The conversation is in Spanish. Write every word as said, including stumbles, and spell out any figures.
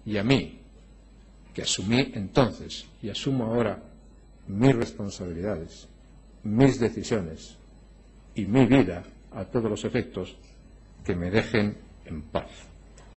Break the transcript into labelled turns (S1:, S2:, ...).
S1: y a mí, que asumí entonces y asumo ahora mis responsabilidades, mis decisiones y mi vida a todos los efectos, que me dejen en paz.